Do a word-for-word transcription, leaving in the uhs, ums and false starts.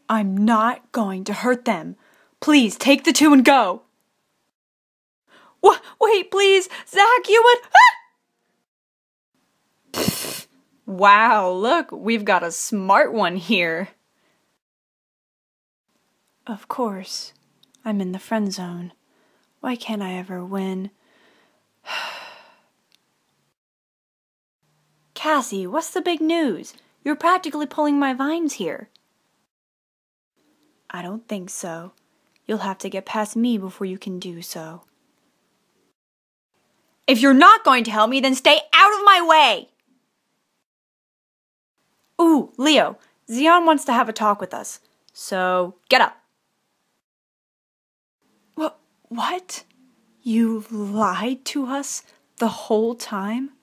I'm not going to hurt them. Please, take the two and go. Wh- wait, please, Zach, you would... Ah! Wow, look, we've got a smart one here. Of course, I'm in the friend zone. Why can't I ever win? Cassie, what's the big news? You're practically pulling my vines here. I don't think so. You'll have to get past me before you can do so. If you're not going to help me, then stay out of my way! Ooh, Leo, Xion wants to have a talk with us. So, get up. What? What? You lied to us the whole time?